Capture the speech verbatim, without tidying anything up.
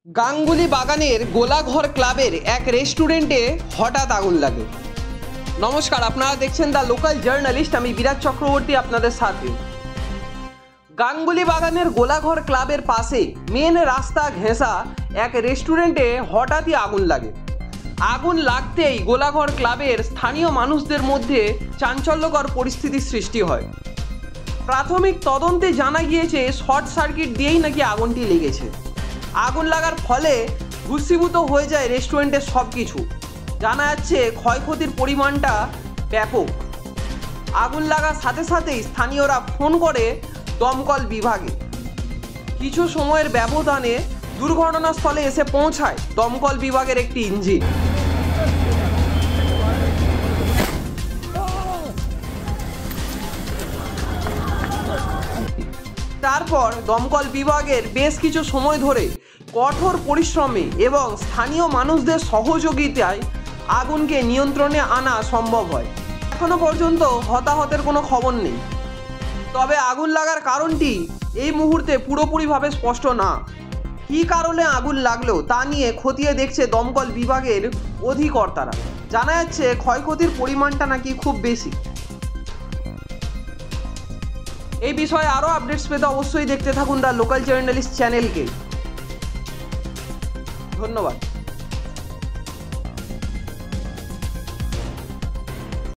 গাঙ্গুলি বাগানের গোলাঘর ক্লাবের এক রেস্টুরেন্টে হঠাৎ আগুন লাগে। নমস্কার, আপনারা দেখছেন দ্য লোকাল জার্নালিস্ট, আমি বিরাট চক্রবর্তী আপনাদের সাথে। গাঙ্গুলি বাগানের গোলাঘর ক্লাবের পাশে মেন রাস্তা ঘেঁষা এক রেস্টুরেন্টে হঠাৎই আগুন লাগে। আগুন লাগতেই গোলাঘর ক্লাবের স্থানীয় মানুষদের মধ্যে চাঞ্চল্যকর পরিস্থিতির সৃষ্টি হয়। প্রাথমিক তদন্তে জানা গিয়েছে শর্ট সার্কিট দিয়েই নাকি আগুনটি লেগেছে। আগুন লাগার ফলে ভূষীভূত হয়ে যায় রেস্টুরেন্টের সব কিছু। জানা যাচ্ছে ক্ষয়ক্ষতির পরিমাণটা ব্যাপক। আগুন লাগার সাথে সাথেই স্থানীয়রা ফোন করে দমকল বিভাগে। কিছু সময়ের ব্যবধানে দুর্ঘটনাস্থলে এসে পৌঁছায় দমকল বিভাগের একটি ইঞ্জিন। তারপর দমকল বিভাগের বেশ কিছু সময় ধরে কঠোর পরিশ্রমে এবং স্থানীয় মানুষদের সহযোগিতায় আগুনকে নিয়ন্ত্রণে আনা সম্ভব হয়। এখনো পর্যন্ত হতাহতের কোনো খবর নেই, তবে আগুন লাগার কারণটি এই মুহূর্তে পুরোপুরিভাবে স্পষ্ট না। কী কারণে আগুন লাগলো তা নিয়ে খতিয়ে দেখছে দমকল বিভাগের অধিকর্তারা। জানা যাচ্ছে ক্ষয়ক্ষতির পরিমাণটা নাকি খুব বেশি। এই বিষয়ে আরও আপডেটস পেতে অবশ্যই দেখতে থাকুন দ্য লোকাল জার্নালিস্ট চ্যানেলকে। ধন্যবাদ।